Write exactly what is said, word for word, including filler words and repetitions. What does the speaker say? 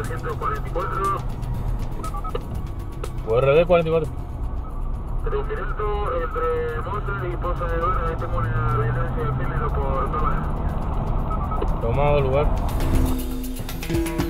doscientos cuarenta y cuatro. U R D cuarenta y cuatro. Violento, entre moza y posa de dona, ahí tengo una violencia de género por toma. Tomado lugar.